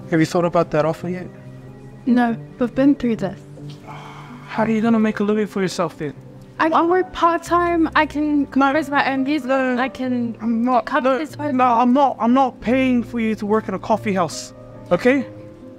Have you thought about that offer yet? No, we've been through this. How are you gonna make a living for yourself then? I work part-time, I can compose my own music, I can cover this home. No, I'm not paying for you to work in a coffee house, okay?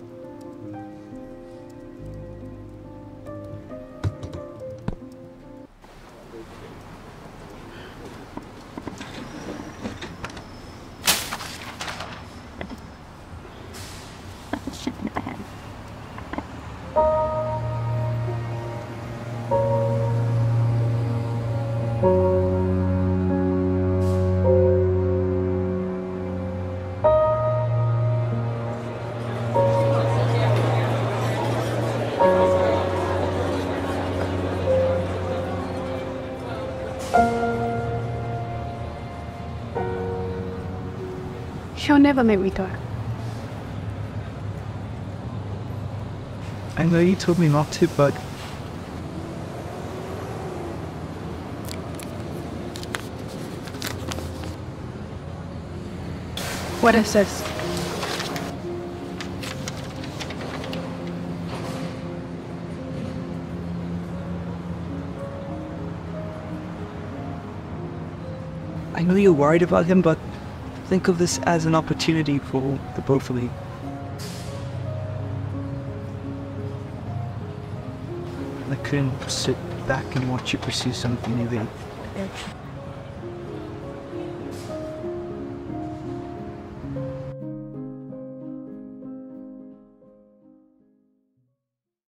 She'll never let me go. I know you told me not to, but What is this? I know you're worried about him, but think of this as an opportunity for the both of you. I couldn't sit back and watch you pursue something new.